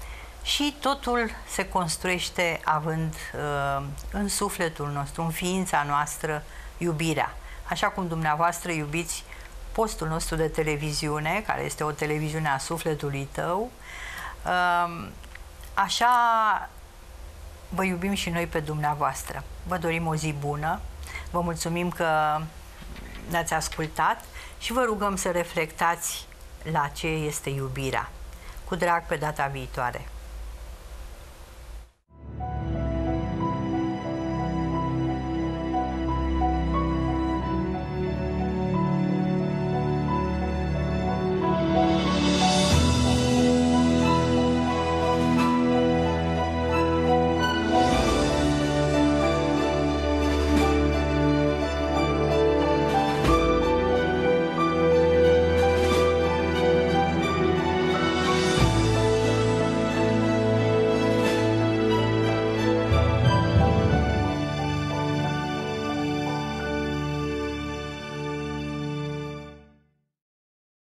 și totul se construiește având uh, în sufletul nostru, în ființa noastră, iubirea. Așa cum dumneavoastră iubiți postul nostru de televiziune, care este o televiziune a sufletului tău, uh, așa vă iubim și noi pe dumneavoastră. Vă dorim o zi bună, vă mulțumim că ne-ați ascultat și vă rugăm să reflectați la ce este iubirea. Cu drag, pe data viitoare!